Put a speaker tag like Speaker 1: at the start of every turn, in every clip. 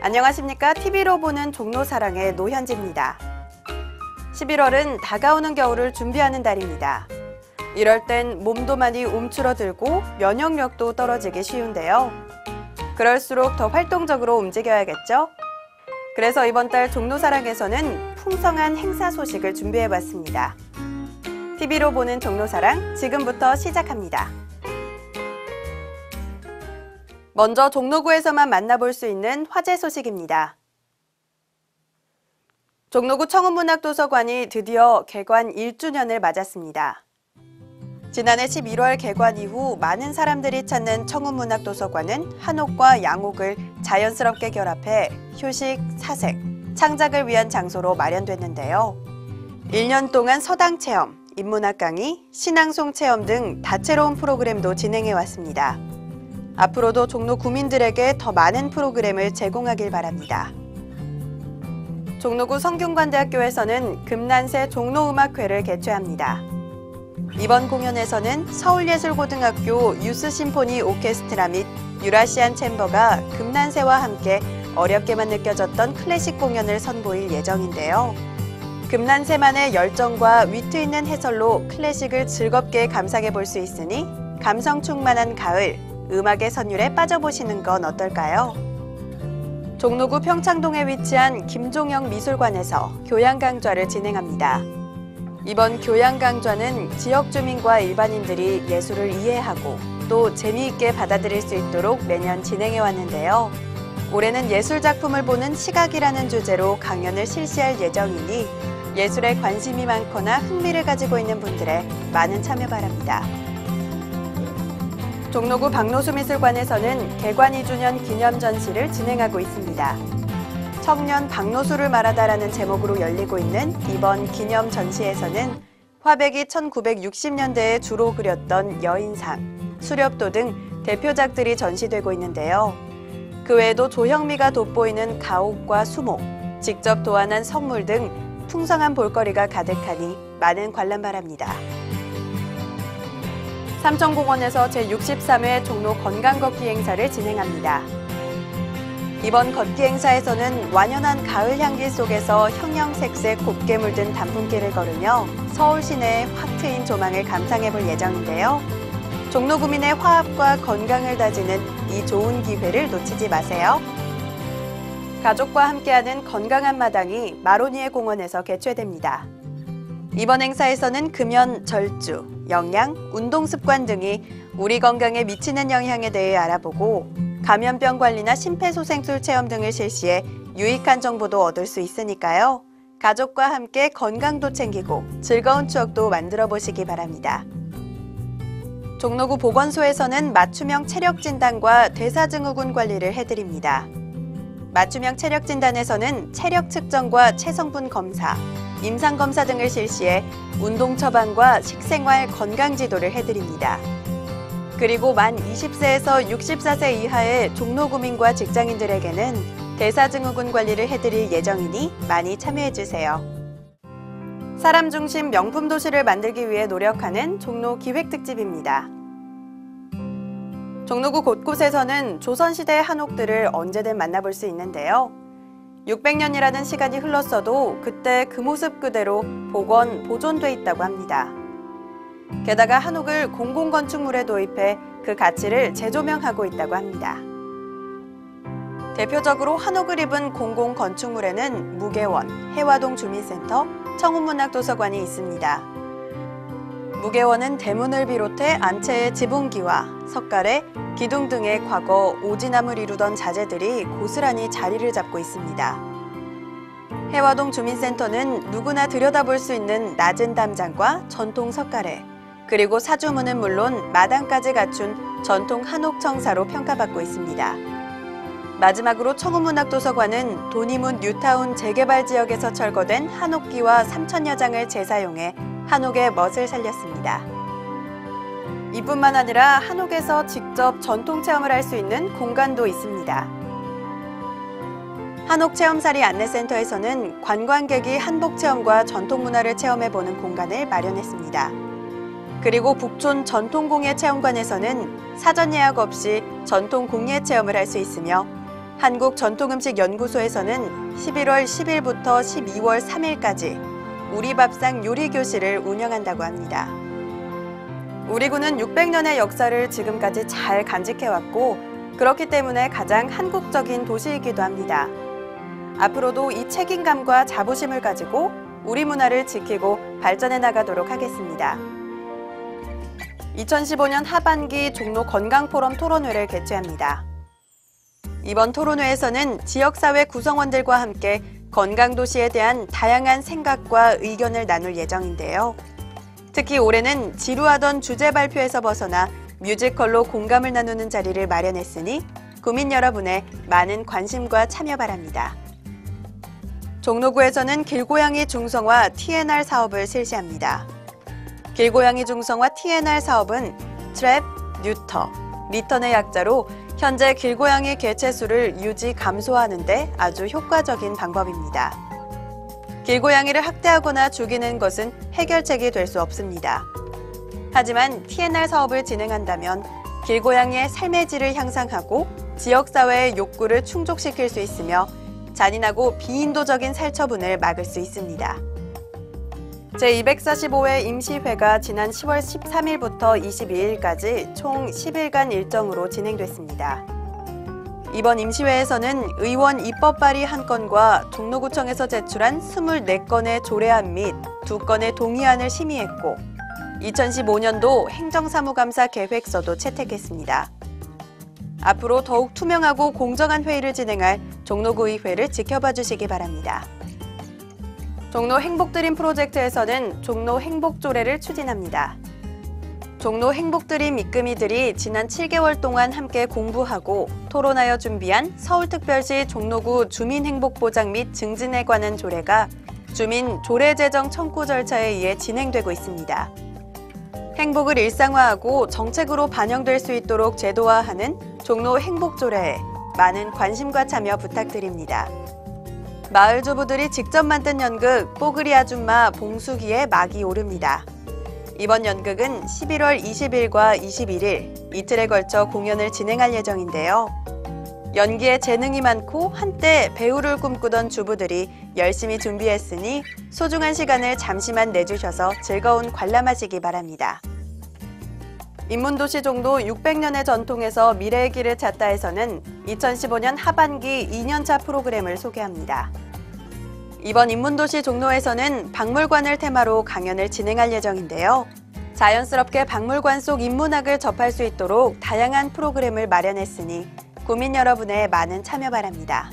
Speaker 1: 안녕하십니까? TV로 보는 종로사랑의 노현지입니다. 11월은 다가오는 겨울을 준비하는 달입니다. 이럴 땐 몸도 많이 움츠러들고 면역력도 떨어지기 쉬운데요. 그럴수록 더 활동적으로 움직여야겠죠? 그래서 이번 달 종로사랑에서는 풍성한 행사 소식을 준비해봤습니다. TV로 보는 종로사랑 지금부터 시작합니다. 먼저 종로구에서만 만나볼 수 있는 화제 소식입니다. 종로구 청운문학도서관이 드디어 개관 1주년을 맞았습니다. 지난해 11월 개관 이후 많은 사람들이 찾는 청운문학도서관은 한옥과 양옥을 자연스럽게 결합해 휴식, 사색, 창작을 위한 장소로 마련됐는데요. 1년 동안 서당 체험, 인문학 강의, 신앙송 체험 등 다채로운 프로그램도 진행해왔습니다. 앞으로도 종로 구민들에게 더 많은 프로그램을 제공하길 바랍니다. 종로구 성균관대학교에서는 금난새 종로음악회를 개최합니다. 이번 공연에서는 서울예술고등학교 유스심포니 오케스트라 및 유라시안 챔버가 금난새와 함께 어렵게만 느껴졌던 클래식 공연을 선보일 예정인데요. 금난새만의 열정과 위트 있는 해설로 클래식을 즐겁게 감상해 볼 수 있으니 감성 충만한 가을, 음악의 선율에 빠져보시는 건 어떨까요? 종로구 평창동에 위치한 김종영 미술관에서 교양강좌를 진행합니다. 이번 교양강좌는 지역 주민과 일반인들이 예술을 이해하고 또 재미있게 받아들일 수 있도록 매년 진행해왔는데요. 올해는 예술작품을 보는 시각이라는 주제로 강연을 실시할 예정이니 예술에 관심이 많거나 흥미를 가지고 있는 분들의 많은 참여 바랍니다. 종로구 박노수미술관에서는 개관 2주년 기념 전시를 진행하고 있습니다. 청년 박노수를 말하다라는 제목으로 열리고 있는 이번 기념 전시에서는 화백이 1960년대에 주로 그렸던 여인상, 수렵도 등 대표작들이 전시되고 있는데요. 그 외에도 조형미가 돋보이는 가옥과 수목, 직접 도안한 성물 등 풍성한 볼거리가 가득하니 많은 관람 바랍니다. 삼천공원에서 제63회 종로 건강걷기 행사를 진행합니다. 이번 걷기 행사에서는 완연한 가을 향기 속에서 형형색색 곱게 물든 단풍길을 걸으며 서울 시내의 확 트인 조망을 감상해볼 예정인데요. 종로 구민의 화합과 건강을 다지는 이 좋은 기회를 놓치지 마세요. 가족과 함께하는 건강한 마당이 마로니에 공원에서 개최됩니다. 이번 행사에서는 금연, 절주, 영양, 운동 습관 등이 우리 건강에 미치는 영향에 대해 알아보고 감염병 관리나 심폐소생술 체험 등을 실시해 유익한 정보도 얻을 수 있으니까요. 가족과 함께 건강도 챙기고 즐거운 추억도 만들어 보시기 바랍니다. 종로구 보건소에서는 맞춤형 체력 진단과 대사증후군 관리를 해드립니다. 맞춤형 체력 진단에서는 체력 측정과 체성분 검사, 임상검사 등을 실시해 운동 처방과 식생활 건강 지도를 해드립니다. 그리고 만 20세에서 64세 이하의 종로 구민과 직장인들에게는 대사증후군 관리를 해드릴 예정이니 많이 참여해주세요. 사람 중심 명품 도시를 만들기 위해 노력하는 종로 기획특집입니다. 종로구 곳곳에서는 조선시대의 한옥들을 언제든 만나볼 수 있는데요. 600년이라는 시간이 흘렀어도 그때 그 모습 그대로 복원, 보존돼 있다고 합니다. 게다가 한옥을 공공건축물에 도입해 그 가치를 재조명하고 있다고 합니다. 대표적으로 한옥을 입은 공공건축물에는 무계원, 해화동 주민센터, 청운문학도서관이 있습니다. 무계원은 대문을 비롯해 안채의 지붕기와 석가래, 기둥 등의 과거 오지남을 이루던 자재들이 고스란히 자리를 잡고 있습니다. 해화동 주민센터는 누구나 들여다볼 수 있는 낮은 담장과 전통 석가래, 그리고 사주문은 물론 마당까지 갖춘 전통 한옥 청사로 평가받고 있습니다. 마지막으로 청운문학도서관은 도니문 뉴타운 재개발 지역에서 철거된 한옥기와 3000여 장을 재사용해 한옥의 멋을 살렸습니다. 이뿐만 아니라 한옥에서 직접 전통 체험을 할 수 있는 공간도 있습니다. 한옥체험살이 안내센터에서는 관광객이 한복 체험과 전통 문화를 체험해보는 공간을 마련했습니다. 그리고 북촌 전통공예 체험관에서는 사전 예약 없이 전통 공예 체험을 할 수 있으며 한국전통음식연구소에서는 11월 10일부터 12월 3일까지 우리밥상 요리교실을 운영한다고 합니다. 우리군은 600년의 역사를 지금까지 잘 간직해왔고 그렇기 때문에 가장 한국적인 도시이기도 합니다. 앞으로도 이 책임감과 자부심을 가지고 우리 문화를 지키고 발전해 나가도록 하겠습니다. 2015년 하반기 종로 건강포럼 토론회를 개최합니다. 이번 토론회에서는 지역사회 구성원들과 함께 건강도시에 대한 다양한 생각과 의견을 나눌 예정인데요. 특히 올해는 지루하던 주제 발표에서 벗어나 뮤지컬로 공감을 나누는 자리를 마련했으니 구민 여러분의 많은 관심과 참여 바랍니다. 종로구에서는 길고양이 중성화 TNR 사업을 실시합니다. 길고양이 중성화 TNR 사업은 트랩, 뉴터, 리턴의 약자로 현재 길고양이 개체수를 유지 감소하는 데 아주 효과적인 방법입니다. 길고양이를 학대하거나 죽이는 것은 해결책이 될 수 없습니다. 하지만 TNR 사업을 진행한다면 길고양이의 삶의 질을 향상하고 지역사회의 욕구를 충족시킬 수 있으며 잔인하고 비인도적인 살처분을 막을 수 있습니다. 제245회 임시회가 지난 10월 13일부터 22일까지 총 10일간 일정으로 진행됐습니다. 이번 임시회에서는 의원 입법 발의 1건과 종로구청에서 제출한 24건의 조례안 및 2건의 동의안을 심의했고 2015년도 행정사무감사 계획서도 채택했습니다. 앞으로 더욱 투명하고 공정한 회의를 진행할 종로구의회를 지켜봐 주시기 바랍니다. 종로 행복드림 프로젝트에서는 종로 행복조례를 추진합니다. 종로 행복드림 입금이들이 지난 7개월 동안 함께 공부하고 토론하여 준비한 서울특별시 종로구 주민행복보장 및 증진에 관한 조례가 주민 조례제정 청구 절차에 의해 진행되고 있습니다. 행복을 일상화하고 정책으로 반영될 수 있도록 제도화하는 종로 행복조례에 많은 관심과 참여 부탁드립니다. 마을 주부들이 직접 만든 연극 뽀글이 아줌마 봉숙이의 막이 오릅니다. 이번 연극은 11월 20일과 21일 이틀에 걸쳐 공연을 진행할 예정인데요. 연기에 재능이 많고 한때 배우를 꿈꾸던 주부들이 열심히 준비했으니 소중한 시간을 잠시만 내주셔서 즐거운 관람하시기 바랍니다. 인문도시 종로 600년의 전통에서 미래의 길을 찾다에서는 2015년 하반기 2년차 프로그램을 소개합니다. 이번 인문도시 종로에서는 박물관을 테마로 강연을 진행할 예정인데요. 자연스럽게 박물관 속 인문학을 접할 수 있도록 다양한 프로그램을 마련했으니 구민 여러분의 많은 참여 바랍니다.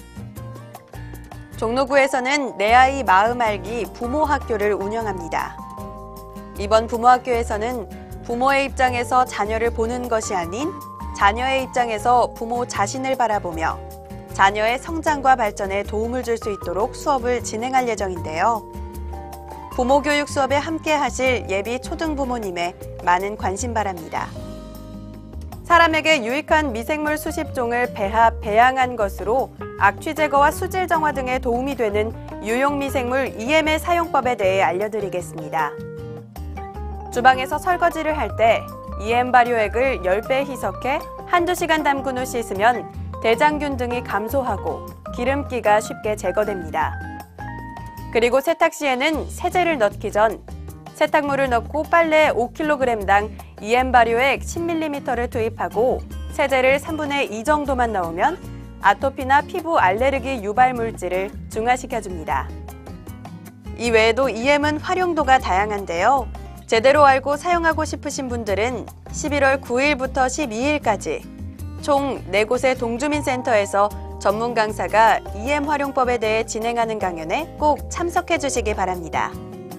Speaker 1: 종로구에서는 내 아이 마음 알기 부모학교를 운영합니다. 이번 부모학교에서는 부모의 입장에서 자녀를 보는 것이 아닌 자녀의 입장에서 부모 자신을 바라보며 자녀의 성장과 발전에 도움을 줄 수 있도록 수업을 진행할 예정인데요. 부모 교육 수업에 함께 하실 예비 초등부모님의 많은 관심 바랍니다. 사람에게 유익한 미생물 수십 종을 배합, 배양한 것으로 악취 제거와 수질 정화 등에 도움이 되는 유용 미생물 EM의 사용법에 대해 알려드리겠습니다. 주방에서 설거지를 할 때 EM 발효액을 10배 희석해 한두 시간 담근 후 씻으면 대장균 등이 감소하고 기름기가 쉽게 제거됩니다. 그리고 세탁 시에는 세제를 넣기 전 세탁물을 넣고 빨래 5kg당 EM 발효액 10ml를 투입하고 세제를 3분의 2 정도만 넣으면 아토피나 피부 알레르기 유발 물질을 중화시켜줍니다. 이 외에도 EM은 활용도가 다양한데요. 제대로 알고 사용하고 싶으신 분들은 11월 9일부터 12일까지 총 4곳의 동주민센터에서 전문 강사가 EM 활용법에 대해 진행하는 강연에 꼭 참석해 주시기 바랍니다.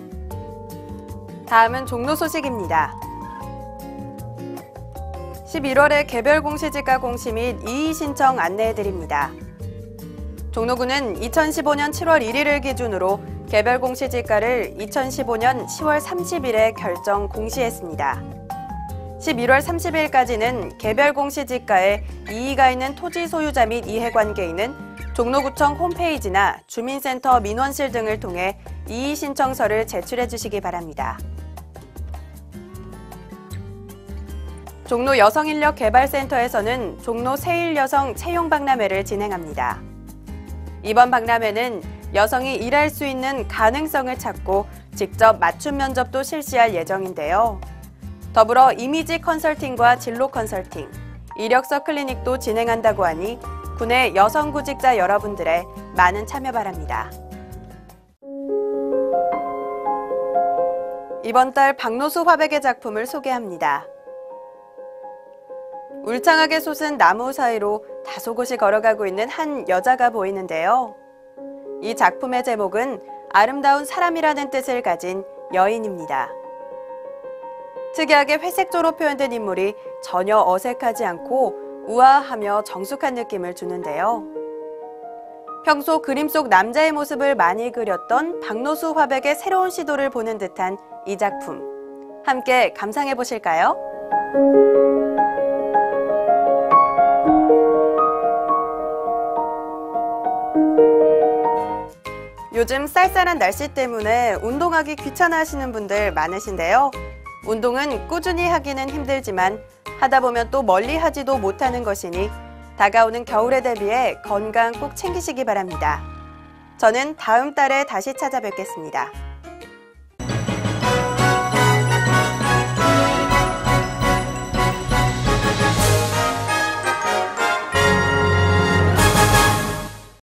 Speaker 1: 다음은 종로 소식입니다. 11월에 개별 공시지가 공시 및 이의 신청 안내해드립니다. 종로구는 2015년 7월 1일을 기준으로 개별 공시지가를 2015년 10월 30일에 결정 공시했습니다. 11월 30일까지는 개별 공시지가에 이의가 있는 토지 소유자 및 이해관계인은 종로구청 홈페이지나 주민센터 민원실 등을 통해 이의 신청서를 제출해 주시기 바랍니다. 종로 여성인력개발센터에서는 종로 세일여성 채용박람회를 진행합니다. 이번 박람회는 여성이 일할 수 있는 가능성을 찾고 직접 맞춤 면접도 실시할 예정인데요. 더불어 이미지 컨설팅과 진로 컨설팅, 이력서 클리닉도 진행한다고 하니 국내 여성 구직자 여러분들의 많은 참여 바랍니다. 이번 달 박노수 화백의 작품을 소개합니다. 울창하게 솟은 나무 사이로 다소곳이 걸어가고 있는 한 여자가 보이는데요. 이 작품의 제목은 아름다운 사람이라는 뜻을 가진 여인입니다. 특이하게 회색조로 표현된 인물이 전혀 어색하지 않고 우아하며 정숙한 느낌을 주는데요. 평소 그림 속 남자의 모습을 많이 그렸던 박노수 화백의 새로운 시도를 보는 듯한 이 작품. 함께 감상해 보실까요? 요즘 쌀쌀한 날씨 때문에 운동하기 귀찮아 하시는 분들 많으신데요. 운동은 꾸준히 하기는 힘들지만 하다 보면 또 멀리 하지도 못하는 것이니 다가오는 겨울에 대비해 건강 꼭 챙기시기 바랍니다. 저는 다음 달에 다시 찾아뵙겠습니다.